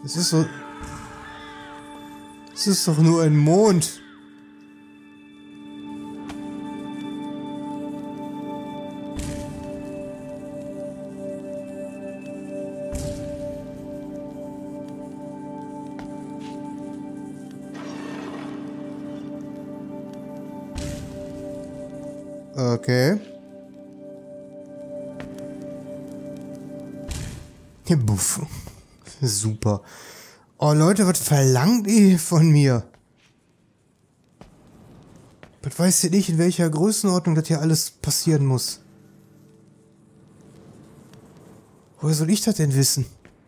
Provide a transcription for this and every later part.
Es ist so... Es ist doch nur ein Mond. Okay. Buff. Super. Oh Leute, was verlangt ihr von mir? Was weiß ihr nicht, in welcher Größenordnung das hier alles passieren muss? Woher soll ich das denn wissen?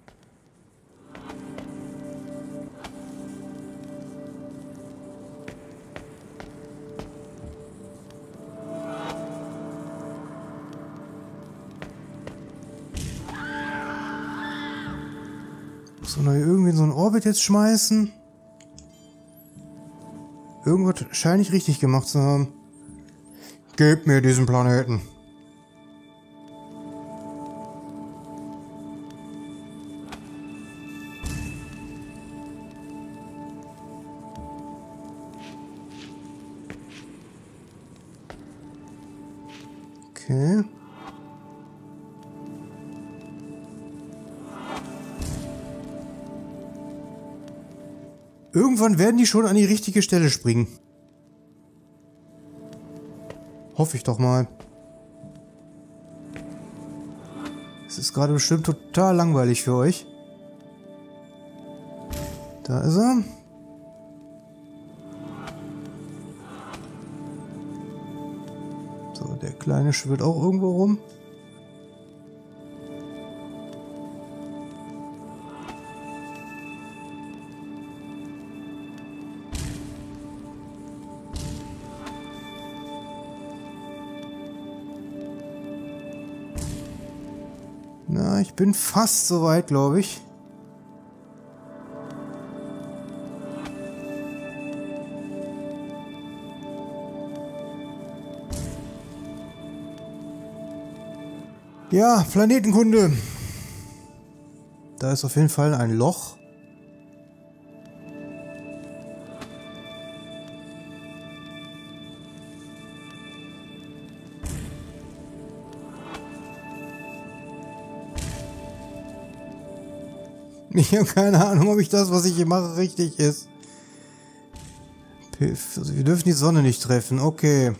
Muss man irgendwie in so einen Orbit jetzt schmeißen? Irgendwas scheine ich richtig gemacht zu haben. Gebt mir diesen Planeten. Okay. Irgendwann werden die schon an die richtige Stelle springen. Hoffe ich doch mal. Es ist gerade bestimmt total langweilig für euch. Da ist er. So, der Kleine schwirrt auch irgendwo rum. Na, ich bin fast soweit, glaube ich. Ja, Planetenkunde. Da ist auf jeden Fall ein Loch. Ich habe keine Ahnung, ob ich das, was ich hier mache, richtig ist. Piff. Also wir dürfen die Sonne nicht treffen. Okay.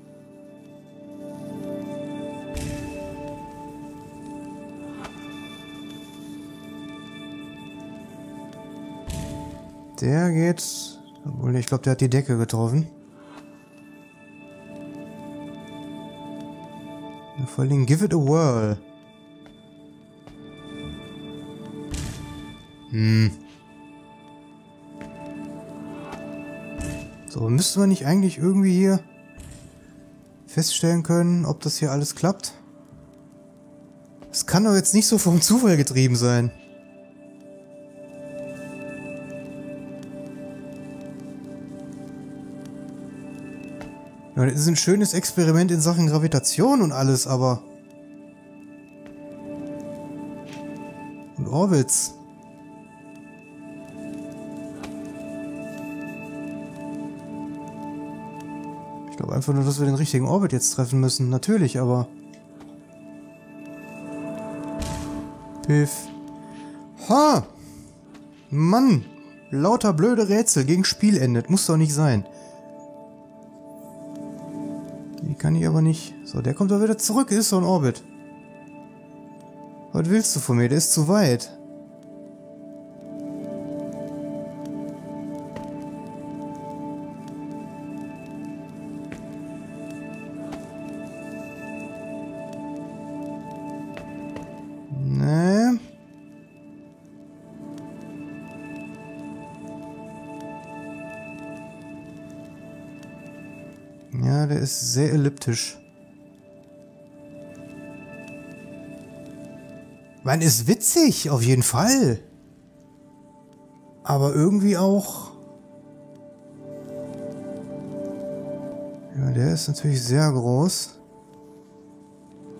Der geht... Obwohl, ich glaube, der hat die Decke getroffen. Vor allem, give it a whirl. So, müsste man nicht eigentlich irgendwie hier feststellen können, ob das hier alles klappt? Das kann doch jetzt nicht so vom Zufall getrieben sein. Ja, das ist ein schönes Experiment in Sachen Gravitation und alles, aber... Und Orbits. Ich glaube einfach nur, dass wir den richtigen Orbit jetzt treffen müssen. Natürlich, aber... Piff. Ha! Mann! Lauter blöde Rätsel gegen Spielende. Muss doch nicht sein. Die kann ich aber nicht... So, der kommt doch wieder zurück. Ist so ein Orbit. Was willst du von mir? Der ist zu weit. Nee. Ja, der ist sehr elliptisch. Man ist witzig, auf jeden Fall. Aber irgendwie auch... Ja, der ist natürlich sehr groß.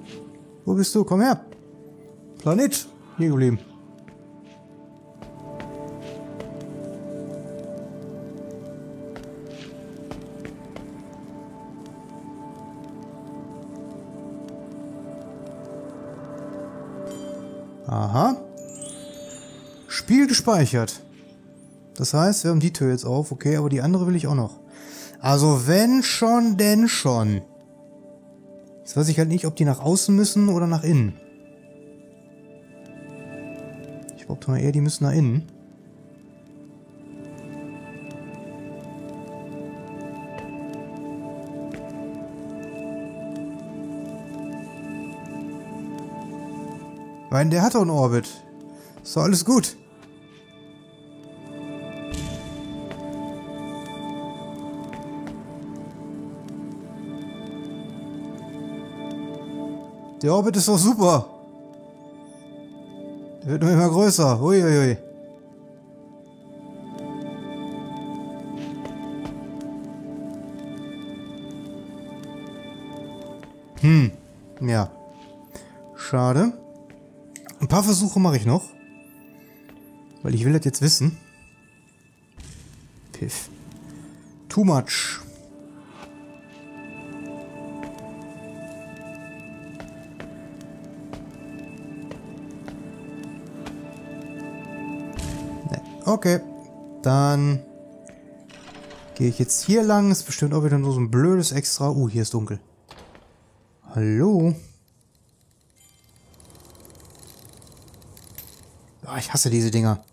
Wo bist du? Komm her. Planet. Hier geblieben. Aha. Spiel gespeichert. Das heißt, wir haben die Tür jetzt auf. Okay, aber die andere will ich auch noch. Also wenn schon, denn schon. Jetzt weiß ich halt nicht, ob die nach außen müssen oder nach innen. Ich behaupte mal eher, die müssen nach innen. Weil der hat doch einen Orbit. Ist doch alles gut. Der Orbit ist doch super. Der wird nur immer größer. Uiuiui. Ja. Schade. Ein paar Versuche mache ich noch. Weil ich will das jetzt wissen. Piff. Too much. Okay, dann gehe ich jetzt hier lang. Ist bestimmt auch wieder nur so ein blödes Extra. Hier ist dunkel. Hallo? Oh, ich hasse diese Dinger.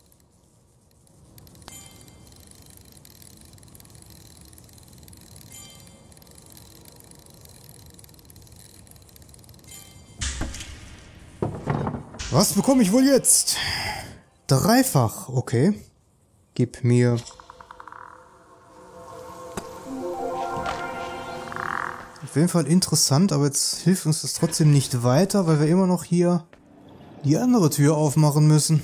Was bekomme ich wohl jetzt? Dreifach, okay. Gib mir. Auf jeden Fall interessant, aber jetzt hilft uns das trotzdem nicht weiter, weil wir immer noch hier die andere Tür aufmachen müssen.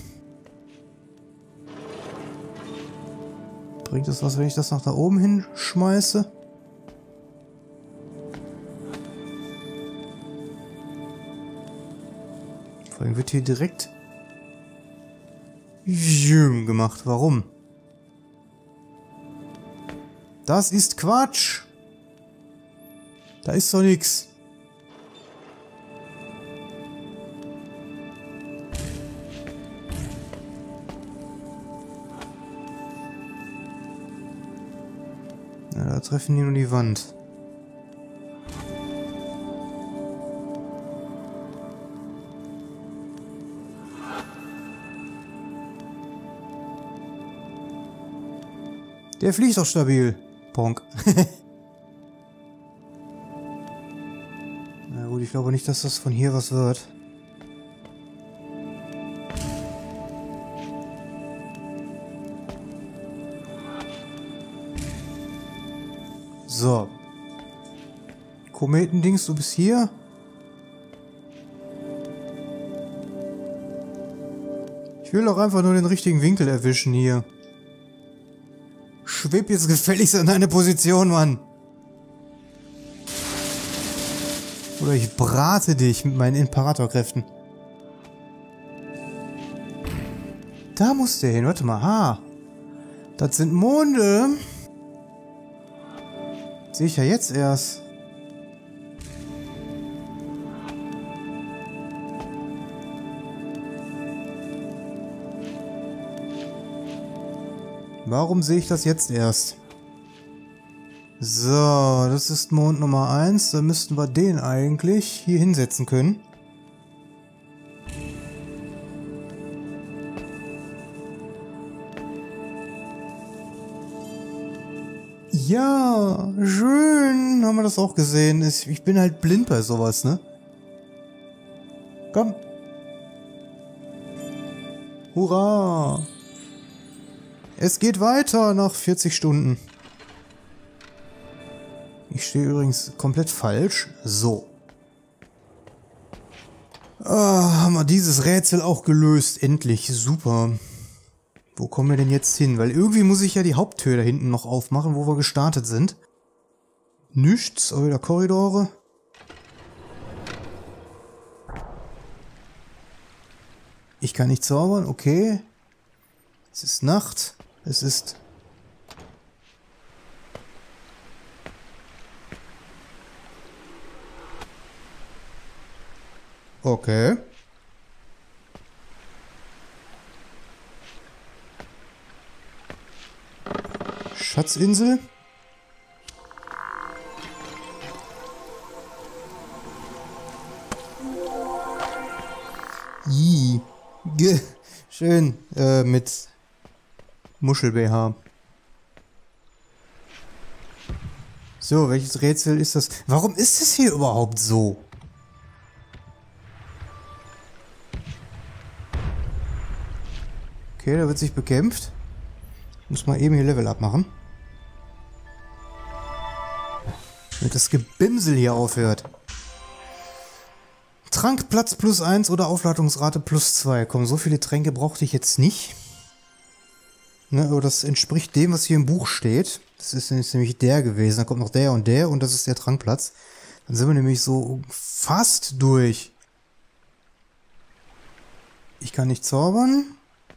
Bringt es was, wenn ich das nach da oben hinschmeiße? Vor allem wird hier direkt gemacht. Warum? Das ist Quatsch. Da ist doch nichts. Ja, da treffen die nur die Wand. Der fliegt doch stabil. Ponk. Na gut, ich glaube nicht, dass das von hier was wird. So. Kometendings, du bist hier. Ich will doch einfach nur den richtigen Winkel erwischen hier. Schweb jetzt gefälligst an deine Position, Mann. Oder ich brate dich mit meinen Imperatorkräften. Da muss der hin. Warte mal. Ha. Das sind Monde. Sehe ich ja jetzt erst. Warum sehe ich das jetzt erst? So, das ist Mond Nummer 1. Da müssten wir den eigentlich hier hinsetzen können. Ja, schön. Haben wir das auch gesehen. Ich bin halt blind bei sowas, ne? Komm. Hurra. Es geht weiter nach 40 Stunden. Ich stehe übrigens komplett falsch. So. Haben wir dieses Rätsel auch gelöst. Endlich. Super. Wo kommen wir denn jetzt hin? Weil irgendwie muss ich ja die Haupttür da hinten noch aufmachen, wo wir gestartet sind. Nichts, aber wieder Korridore. Ich kann nicht zaubern, okay. Es ist Nacht. Es ist... Okay. Schatzinsel. Ih. Schön. Mit Muschel-BH. So, welches Rätsel ist das? Warum ist es hier überhaupt so? Okay, da wird sich bekämpft. Ich muss mal eben hier Level abmachen. Damit das Gebimsel hier aufhört. Trankplatz +1 oder Aufladungsrate +2. Komm, so viele Tränke brauchte ich jetzt nicht. Ne, aber das entspricht dem, was hier im Buch steht. Das ist nämlich der gewesen. Da kommt noch der und das ist der Trankplatz. Dann sind wir nämlich so fast durch. Ich kann nicht zaubern.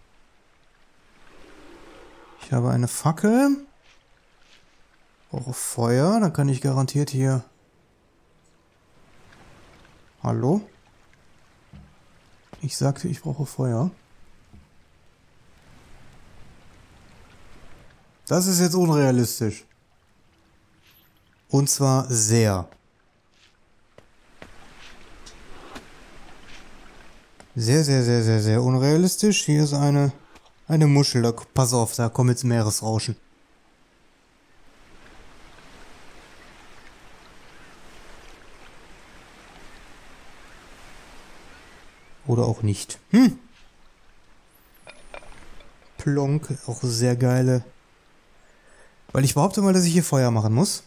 Ich habe eine Fackel. Brauche Feuer. Dann kann ich garantiert hier... Hallo? Ich sagte, ich brauche Feuer. Das ist jetzt unrealistisch. Und zwar sehr. Sehr, sehr, sehr, sehr, sehr unrealistisch. Hier ist eine Muschel. Da, pass auf, da kommt jetzt Meeresrauschen. Oder auch nicht. Plonk, auch sehr geile. Weil ich behaupte mal, dass ich hier Feuer machen muss.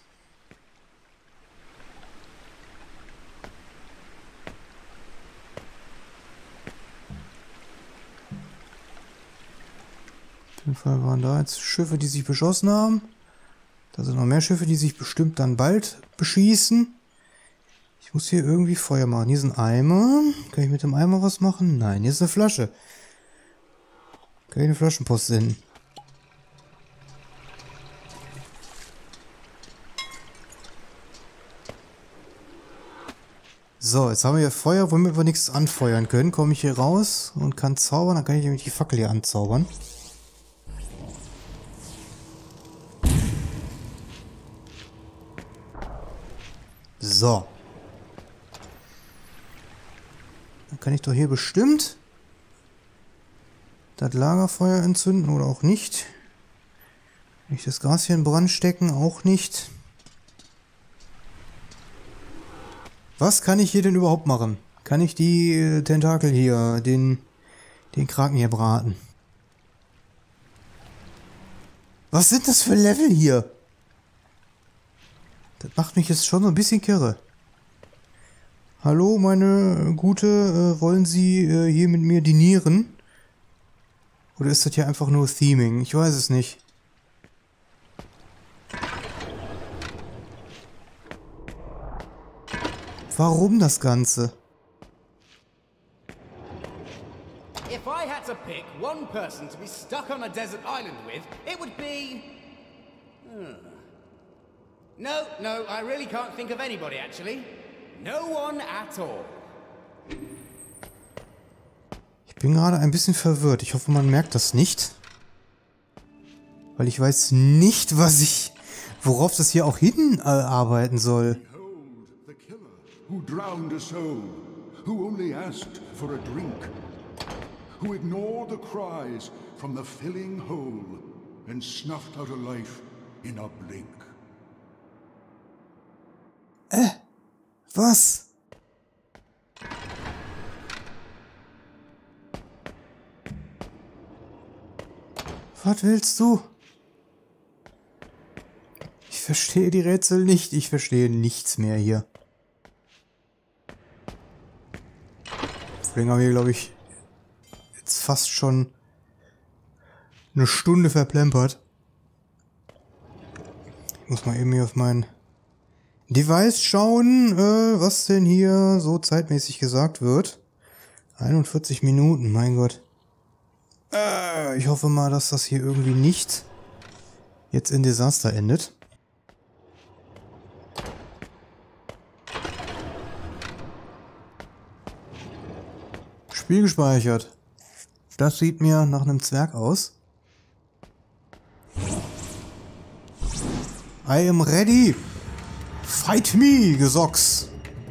Auf jeden Fall waren da jetzt Schiffe, die sich beschossen haben. Da sind noch mehr Schiffe, die sich bestimmt dann bald beschießen. Ich muss hier irgendwie Feuer machen. Hier ist ein Eimer. Kann ich mit dem Eimer was machen? Nein, hier ist eine Flasche. Kann ich eine Flaschenpost senden? So, jetzt haben wir hier Feuer, womit wir nichts anfeuern können. Komme ich hier raus und kann zaubern. Dann kann ich nämlich die Fackel hier anzaubern. So. Dann kann ich doch hier bestimmt das Lagerfeuer entzünden oder auch nicht. Kann ich das Gas hier in Brand stecken? Auch nicht. Was kann ich hier denn überhaupt machen? Kann ich die Tentakel hier, den Kraken hier braten? Was sind das für Level hier? Das macht mich jetzt schon so ein bisschen kirre. Hallo, meine Gute, wollen Sie hier mit mir dinieren? Oder ist das hier einfach nur Theming? Ich weiß es nicht. Warum das Ganze? If I had to pick one person to be stuck on a desert island with, it would be... No, I really can't think of anybody, actually. No one at all. Ich bin gerade ein bisschen verwirrt. Ich hoffe, man merkt das nicht. Weil ich weiß nicht, worauf das hier auch hinarbeiten soll. Behold the killer who drowned a soul, who only asked for a drink, who ignored the cries from the filling hole and snuffed out a life in a blink. Was? Was willst du? Ich verstehe die Rätsel nicht. Ich verstehe nichts mehr hier. Deswegen haben wir, glaube ich, jetzt fast schon eine Stunde verplempert. Ich muss mal eben hier auf mein Device schauen, was denn hier so zeitmäßig gesagt wird. 41 Minuten, mein Gott. Ich hoffe mal, dass das hier irgendwie nicht jetzt in Desaster endet. Spiel gespeichert. Das sieht mir nach einem Zwerg aus. I am ready. Fight me, Gesocks.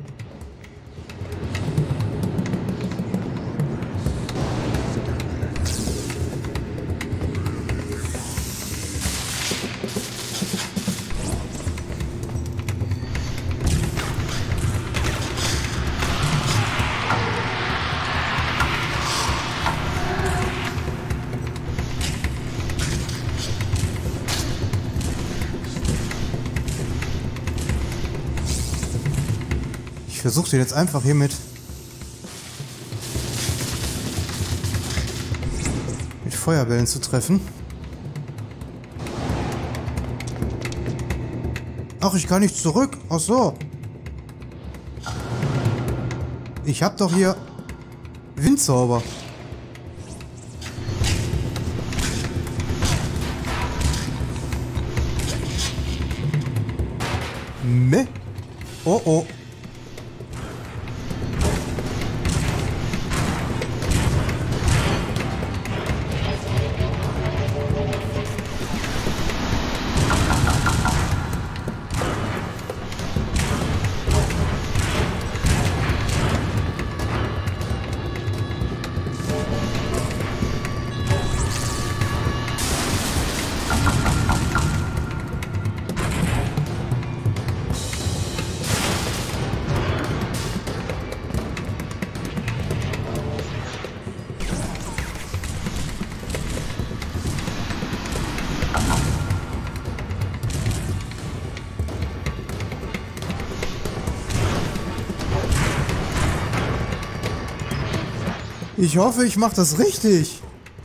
Ich versuche den jetzt einfach hier mit Feuerbällen zu treffen. Ach, ich kann nicht zurück. Ach so. Ich hab doch hier Windzauber. Meh. Oh oh. Ich hoffe, ich mache das richtig.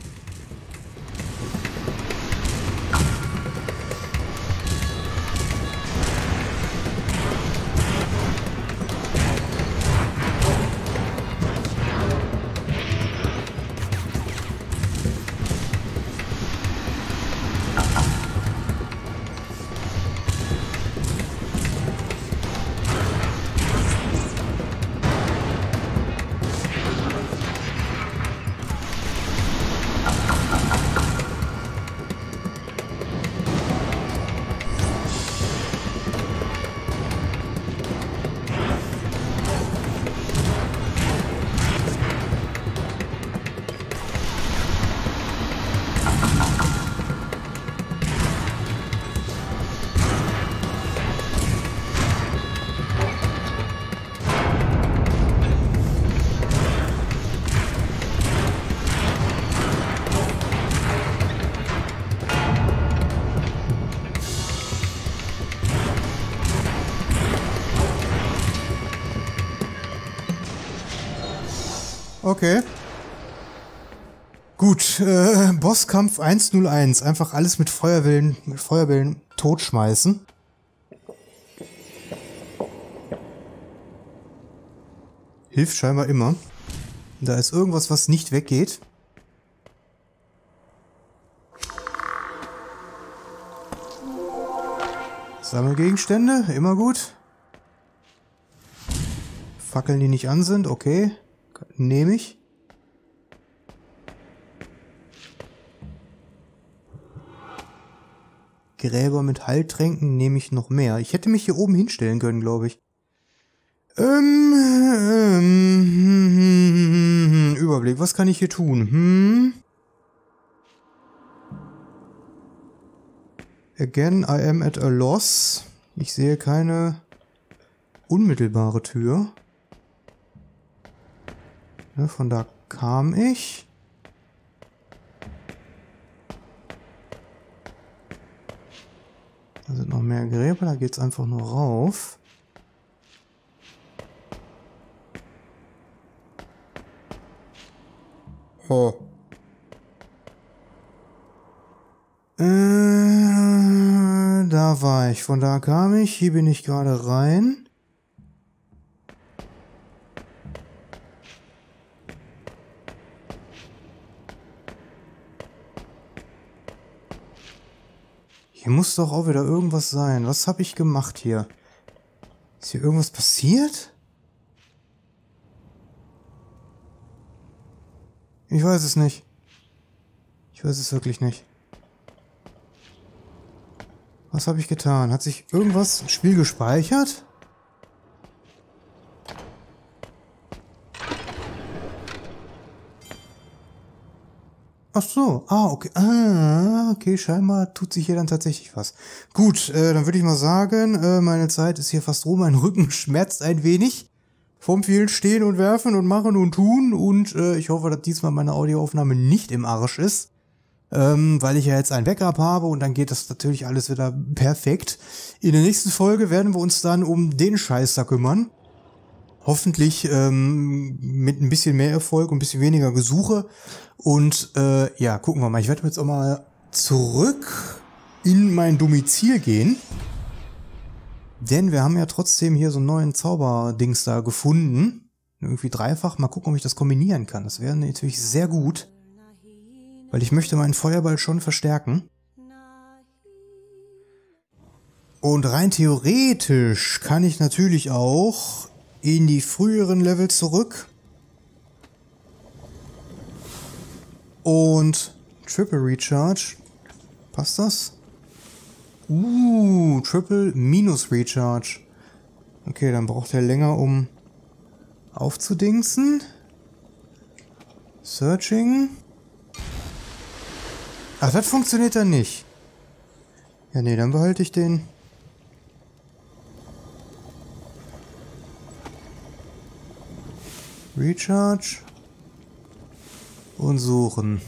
Okay. Gut, Bosskampf 101. Einfach alles mit Feuerbällen totschmeißen. Hilft scheinbar immer. Da ist irgendwas, was nicht weggeht. Sammelgegenstände, immer gut. Fackeln, die nicht an sind, okay. Nehme ich. Gräber mit Heiltränken nehme ich noch mehr. Ich hätte mich hier oben hinstellen können, glaube ich. Überblick, was kann ich hier tun? Again, I am at a loss. Ich sehe keine unmittelbare Tür. Ja, von da kam ich. Da sind noch mehr Gräber, da geht es einfach nur rauf. Oh. Da war ich. Von da kam ich. Hier bin ich gerade rein. Hier muss doch auch wieder irgendwas sein. Was habe ich gemacht hier? Ist hier irgendwas passiert? Ich weiß es nicht. Ich weiß es wirklich nicht. Was habe ich getan? Hat sich irgendwas im Spiel gespeichert? Ach so, okay. Okay, scheinbar tut sich hier dann tatsächlich was. Gut, dann würde ich mal sagen, meine Zeit ist hier fast rum. Mein Rücken schmerzt ein wenig vom vielen Stehen und Werfen und Machen und Tun. Und ich hoffe, dass diesmal meine Audioaufnahme nicht im Arsch ist. Weil ich ja jetzt ein Backup habe und dann geht das natürlich alles wieder perfekt. In der nächsten Folge werden wir uns dann um den Scheiß da kümmern. Hoffentlich mit ein bisschen mehr Erfolg und ein bisschen weniger Gesuche. Und ja, gucken wir mal. Ich werde jetzt auch mal zurück in mein Domizil gehen. Denn wir haben ja trotzdem hier so einen neuen Zauberdings da gefunden. Irgendwie dreifach. Mal gucken, ob ich das kombinieren kann. Das wäre natürlich sehr gut. Weil ich möchte meinen Feuerball schon verstärken. Und rein theoretisch kann ich natürlich auch in die früheren Level zurück. Und Triple Recharge. Passt das? Triple minus Recharge. Okay, dann braucht er länger, um aufzudingsen. Searching. Ach, das funktioniert dann nicht. Ja, nee, dann behalte ich den. Recharge. Und suchen.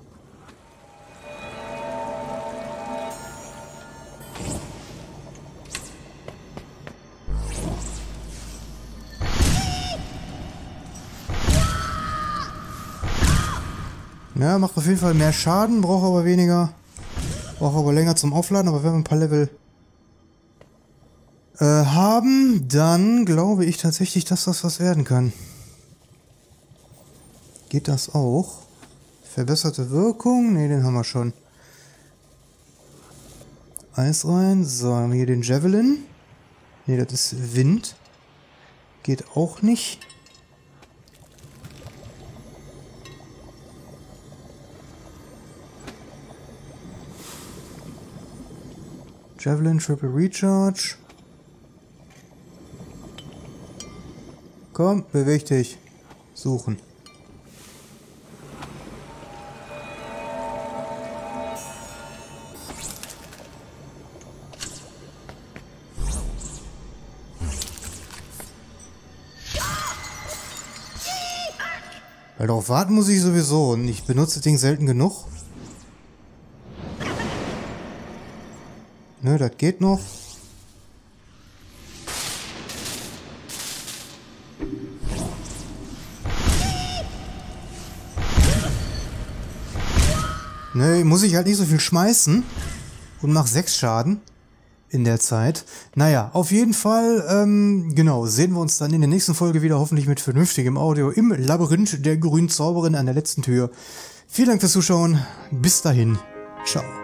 Ja, macht auf jeden Fall mehr Schaden, braucht aber weniger. Braucht aber länger zum Aufladen, aber wenn wir ein paar Level haben, dann glaube ich tatsächlich, dass das was werden kann. Geht das auch? Verbesserte Wirkung? Ne, den haben wir schon. Eis rein. So, haben wir hier den Javelin. Ne, das ist Wind. Geht auch nicht. Javelin, Triple Recharge. Komm, beweg dich. Suchen. Weil darauf warten muss ich sowieso und ich benutze das Ding selten genug. Ne, das geht noch. Ne, muss ich halt nicht so viel schmeißen und mach 6 Schaden in der Zeit. Naja, auf jeden Fall, genau, sehen wir uns dann in der nächsten Folge wieder, hoffentlich mit vernünftigem Audio im Labyrinth der grünen Zauberin an der letzten Tür. Vielen Dank fürs Zuschauen, bis dahin, ciao.